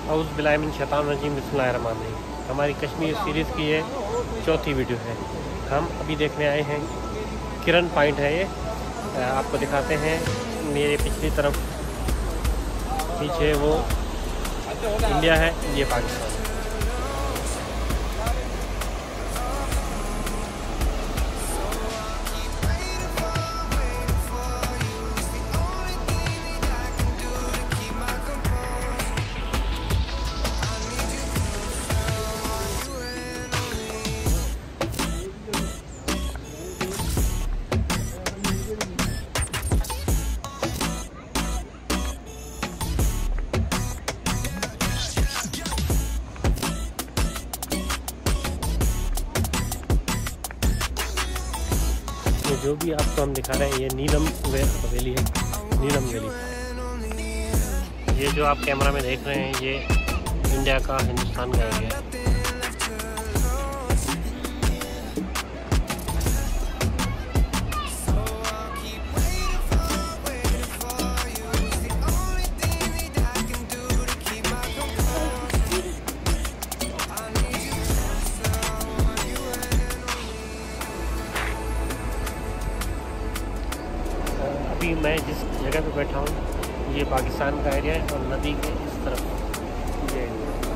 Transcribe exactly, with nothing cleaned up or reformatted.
औज़ बिल्लाहि मिन शैतानिर रजीम बिस्मिल्लाहिर्रहमानिर्रहीम। हमारी कश्मीर सीरीज़ की ये चौथी वीडियो है। हम अभी देखने आए हैं किरण पॉइंट है ये, आपको दिखाते हैं। मेरे पिछली तरफ पीछे वो इंडिया है, ये पाकिस्तान है। तो जो भी आपको हम दिखा रहे हैं ये नीलम हवेली है, नीलम वैली। ये जो आप कैमरा में देख रहे हैं ये इंडिया का, हिंदुस्तान का एरिया है। अभी मैं जिस जगह पे बैठा हूँ ये पाकिस्तान का एरिया है और नदी के इस तरफ ये एरिया है।